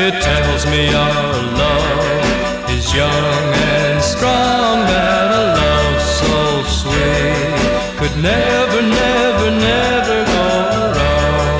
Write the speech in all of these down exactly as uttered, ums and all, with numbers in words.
It tells me our love is young and strong, that a love so sweet could never, never, never go wrong.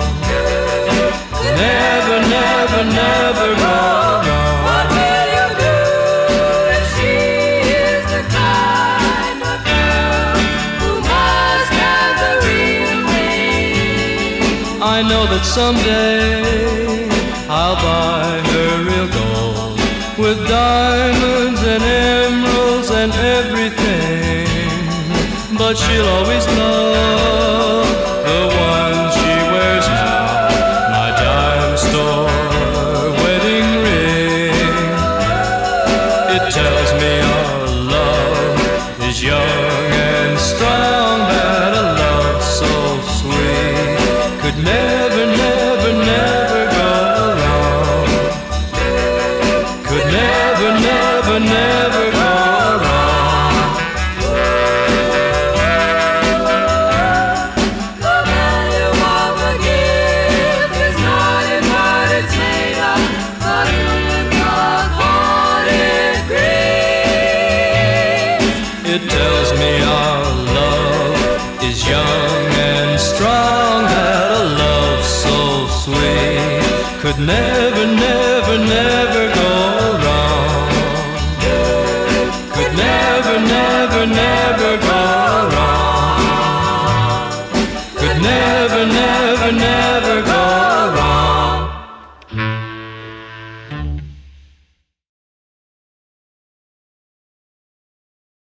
Never, never, never go wrong. What will you do if she is the kind of girl who must have the real thing? I know that someday I'll buy her real gold with diamonds and emeralds and everything, but she'll always love the one she wears now, my Dimestore wedding ring. It tells me our love is young and strong, that a love so sweet could never, never, never go wrong. Could never, never, never go wrong. The value of a gift is not in what it's made of, but in the thought it grieves. It tells me our love is young and strong, that a love so sweet could never, never, never go wrong. Could never, never, never go wrong. Could never, never, never